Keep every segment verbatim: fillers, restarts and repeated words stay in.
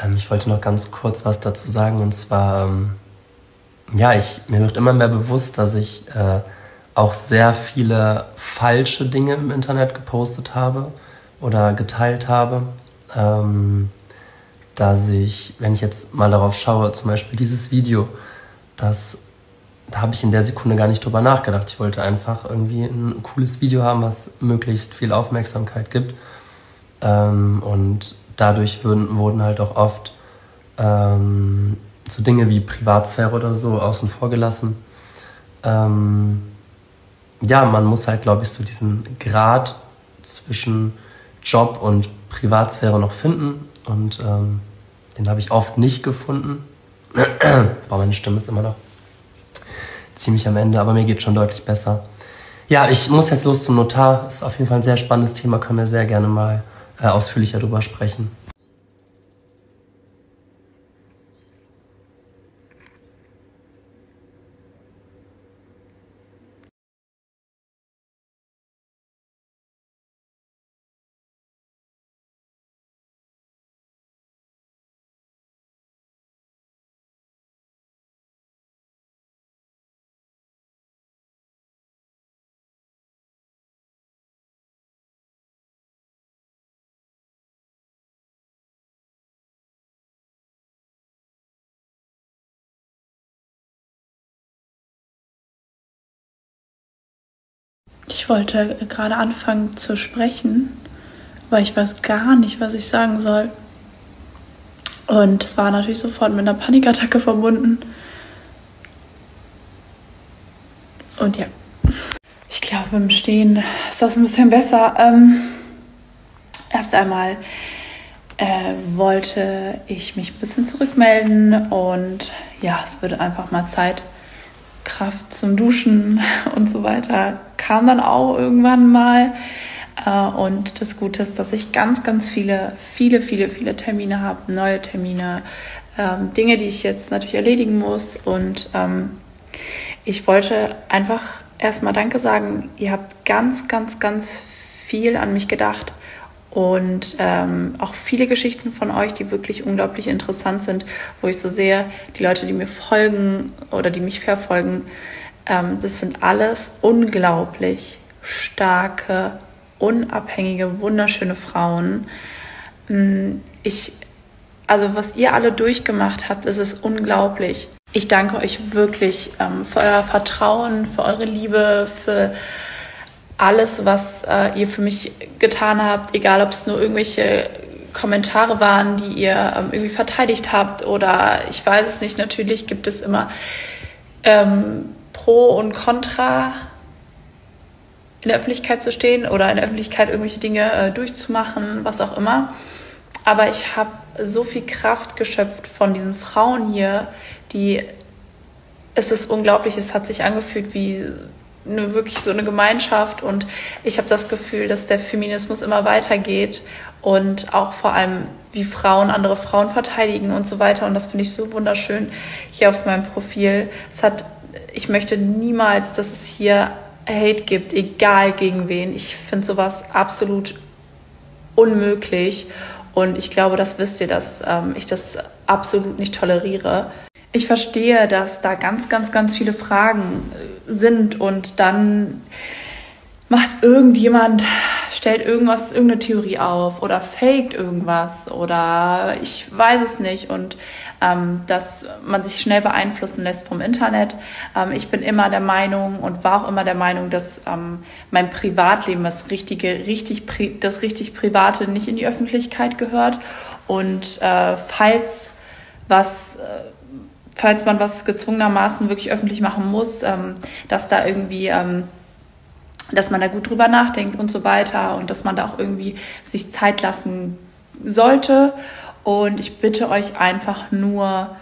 Ähm, ich wollte noch ganz kurz was dazu sagen, und zwar, ähm, ja, ich, mir wird immer mehr bewusst, dass ich äh, auch sehr viele falsche Dinge im Internet gepostet habe oder geteilt habe. Ähm, dass ich, wenn ich jetzt mal darauf schaue, zum Beispiel dieses Video, das, da habe ich in der Sekunde gar nicht drüber nachgedacht. Ich wollte einfach irgendwie ein cooles Video haben, was möglichst viel Aufmerksamkeit gibt. Ähm, und dadurch wurden, wurden halt auch oft ähm, so Dinge wie Privatsphäre oder so außen vor gelassen. Ähm, ja, man muss halt, glaube ich, so diesen Grad zwischen Job und Privatsphäre noch finden. Und ähm, den habe ich oft nicht gefunden. Boah, meine Stimme ist immer noch ziemlich am Ende, aber mir geht schon deutlich besser. Ja, ich muss jetzt los zum Notar. Das ist auf jeden Fall ein sehr spannendes Thema, können wir sehr gerne mal äh, ausführlicher drüber sprechen. Ich wollte gerade anfangen zu sprechen, weil ich weiß gar nicht, was ich sagen soll. Und es war natürlich sofort mit einer Panikattacke verbunden. Und ja, ich glaube, im Stehen ist das ein bisschen besser. Ähm, erst einmal äh, wollte ich mich ein bisschen zurückmelden und ja, es würde einfach mal Zeit. Kraft zum Duschen und so weiter kam dann auch irgendwann mal. Und das Gute ist, dass ich ganz, ganz viele, viele, viele, viele Termine habe, neue Termine, ähm, Dinge, die ich jetzt natürlich erledigen muss. Und ähm, ich wollte einfach erstmal Danke sagen. Ihr habt ganz, ganz, ganz viel an mich gedacht. Und ähm, auch viele Geschichten von euch, die wirklich unglaublich interessant sind, wo ich so sehe, die Leute, die mir folgen oder die mich verfolgen, ähm, das sind alles unglaublich starke, unabhängige, wunderschöne Frauen. Ich, also was ihr alle durchgemacht habt, ist es unglaublich. Ich danke euch wirklich ähm, für euer Vertrauen, für eure Liebe, für alles, was äh, ihr für mich getan habt, egal ob es nur irgendwelche Kommentare waren, die ihr ähm, irgendwie verteidigt habt oder ich weiß es nicht, natürlich gibt es immer ähm, Pro und Contra in der Öffentlichkeit zu stehen oder in der Öffentlichkeit irgendwelche Dinge äh, durchzumachen, was auch immer. Aber ich habe so viel Kraft geschöpft von diesen Frauen hier, die, es ist unglaublich, es hat sich angefühlt wie eine, wirklich so eine Gemeinschaft und ich habe das Gefühl, dass der Feminismus immer weitergeht und auch vor allem wie Frauen andere Frauen verteidigen und so weiter und das finde ich so wunderschön hier auf meinem Profil. Es hat, ich möchte niemals, dass es hier Hate gibt, egal gegen wen. Ich finde sowas absolut unmöglich und ich glaube, das wisst ihr, dass ähm, ich das absolut nicht toleriere. Ich verstehe, dass da ganz, ganz, ganz viele Fragen sind und dann macht irgendjemand, stellt irgendwas, irgendeine Theorie auf oder faked irgendwas oder ich weiß es nicht und ähm, dass man sich schnell beeinflussen lässt vom Internet. Ähm, ich bin immer der Meinung und war auch immer der Meinung, dass ähm, mein Privatleben, das richtige, richtig, pri- das richtig Private nicht in die Öffentlichkeit gehört und äh, falls was äh, falls man was gezwungenermaßen wirklich öffentlich machen muss, ähm, dass da irgendwie, ähm, dass man da gut drüber nachdenkt und so weiter und dass man da auch irgendwie sich Zeit lassen sollte. Und ich bitte euch einfach nur,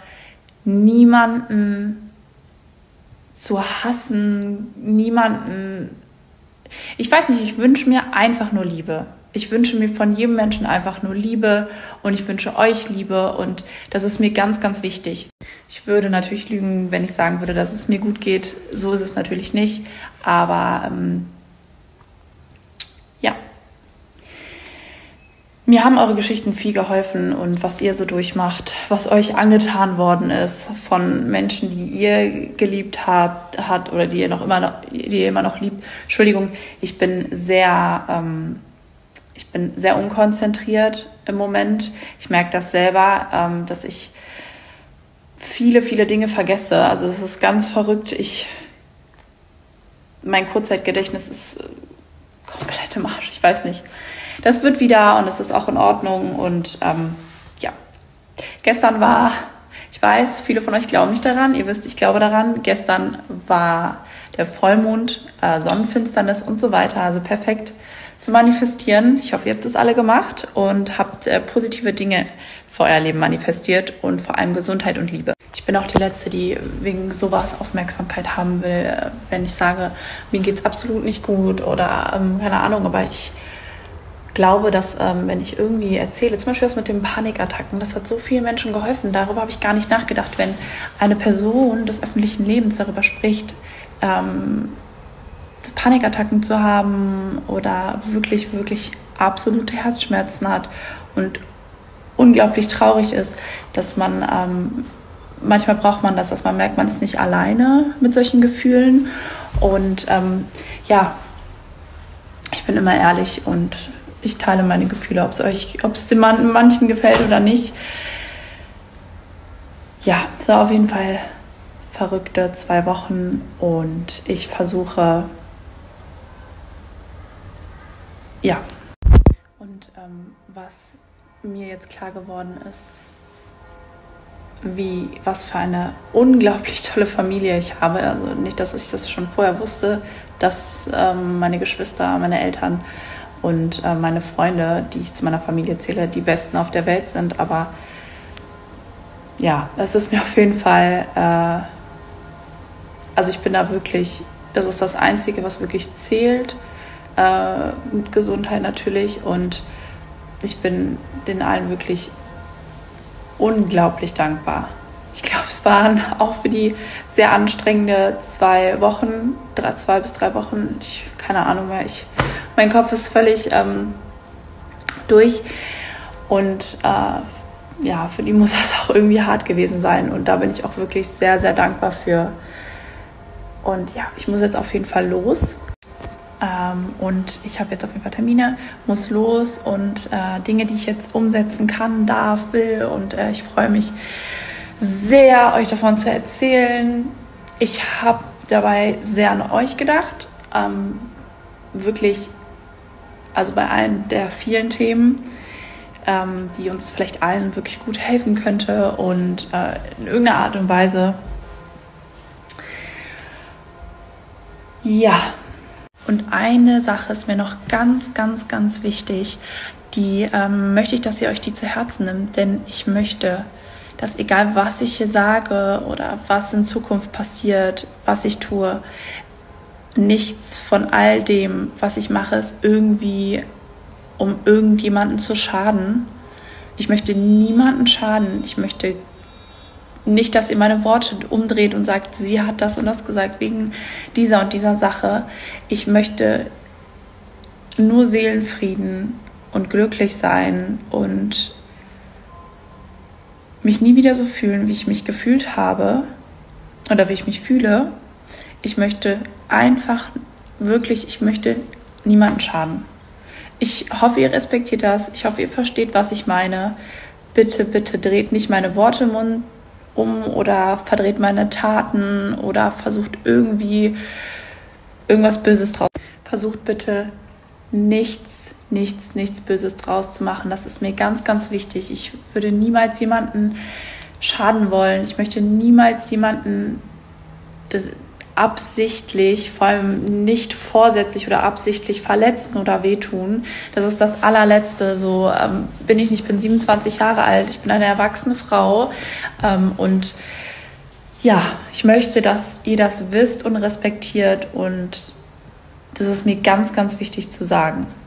niemanden zu hassen, niemanden, ich weiß nicht, ich wünsche mir einfach nur Liebe. Ich wünsche mir von jedem Menschen einfach nur Liebe und ich wünsche euch Liebe und das ist mir ganz, ganz wichtig. Ich würde natürlich lügen, wenn ich sagen würde, dass es mir gut geht. So ist es natürlich nicht, aber ähm, ja. Mir haben eure Geschichten viel geholfen und was ihr so durchmacht, was euch angetan worden ist von Menschen, die ihr geliebt habt, hat oder die ihr noch immer noch, die ihr immer noch liebt. Entschuldigung, ich bin sehr, ähm, ich bin sehr unkonzentriert im Moment. Ich merke das selber, ähm, dass ich viele, viele Dinge vergesse. Also es ist ganz verrückt. Ich, mein Kurzzeitgedächtnis ist komplett im Arsch. Ich weiß nicht. Das wird wieder und es ist auch in Ordnung. Und ähm, ja, gestern war, ich weiß, viele von euch glauben nicht daran. Ihr wisst, ich glaube daran. Gestern war der Vollmond, äh, Sonnenfinsternis und so weiter. Also perfekt zu manifestieren. Ich hoffe, ihr habt das alle gemacht und habt äh, positive Dinge für euer Leben manifestiert und vor allem Gesundheit und Liebe. Ich bin auch die Letzte, die wegen sowas Aufmerksamkeit haben will, wenn ich sage, mir geht's absolut nicht gut oder ähm, keine Ahnung, aber ich glaube, dass ähm, wenn ich irgendwie erzähle, zum Beispiel das mit den Panikattacken, das hat so vielen Menschen geholfen. Darüber habe ich gar nicht nachgedacht, wenn eine Person des öffentlichen Lebens darüber spricht, ähm, Panikattacken zu haben oder wirklich, wirklich absolute Herzschmerzen hat und unglaublich traurig ist, dass man, ähm, manchmal braucht man das, dass man merkt, man ist nicht alleine mit solchen Gefühlen. Und ähm, ja, ich bin immer ehrlich und ich teile meine Gefühle, ob es euch, ob es den manchen gefällt oder nicht. Ja, es war auf jeden Fall verrückte zwei Wochen und ich versuche, ja. Und ähm, was mir jetzt klar geworden ist, wie, was für eine unglaublich tolle Familie ich habe. Also nicht, dass ich das schon vorher wusste, dass ähm, meine Geschwister, meine Eltern und äh, meine Freunde, die ich zu meiner Familie zähle, die Besten auf der Welt sind. Aber ja, es ist mir auf jeden Fall, äh, also ich bin da wirklich, das ist das Einzige, was wirklich zählt, äh, mit Gesundheit natürlich. Und ich bin den allen wirklich unglaublich dankbar. Ich glaube, es waren auch für die sehr anstrengende zwei Wochen, drei, zwei bis drei Wochen, ich, keine Ahnung mehr, ich, mein Kopf ist völlig ähm, durch und äh, ja, für die muss das auch irgendwie hart gewesen sein und da bin ich auch wirklich sehr, sehr dankbar für. Und ja, ich muss jetzt auf jeden Fall los. Ähm, und ich habe jetzt auf jeden Fall Termine, muss los und äh, Dinge, die ich jetzt umsetzen kann, darf, will. Und äh, ich freue mich sehr, euch davon zu erzählen. Ich habe dabei sehr an euch gedacht. Ähm, wirklich, also bei allen der vielen Themen, ähm, die uns vielleicht allen wirklich gut helfen könnte und äh, in irgendeiner Art und Weise, ja. Und eine Sache ist mir noch ganz, ganz, ganz wichtig, die ähm, möchte ich, dass ihr euch die zu Herzen nimmt, denn ich möchte, dass egal was ich hier sage oder was in Zukunft passiert, was ich tue, nichts von all dem, was ich mache, ist irgendwie, um irgendjemanden zu schaden. Ich möchte niemanden schaden. Ich möchte nicht, dass ihr meine Worte umdreht und sagt, sie hat das und das gesagt wegen dieser und dieser Sache. Ich möchte nur Seelenfrieden und glücklich sein und mich nie wieder so fühlen, wie ich mich gefühlt habe oder wie ich mich fühle. Ich möchte einfach wirklich, ich möchte niemanden schaden. Ich hoffe, ihr respektiert das. Ich hoffe, ihr versteht, was ich meine. Bitte, bitte dreht nicht meine Worte im Mund um oder verdreht meine Taten oder versucht irgendwie irgendwas Böses draus. Versucht bitte nichts, nichts, nichts Böses draus zu machen. Das ist mir ganz, ganz wichtig. Ich würde niemals jemanden schaden wollen. Ich möchte niemals jemanden das absichtlich, vor allem nicht vorsätzlich oder absichtlich verletzen oder wehtun. Das ist das allerletzte. So ähm, bin ich nicht. Ich bin siebenundzwanzig Jahre alt. Ich bin eine erwachsene Frau. Ähm, und ja, ich möchte, dass ihr das wisst und respektiert. Und das ist mir ganz, ganz wichtig zu sagen.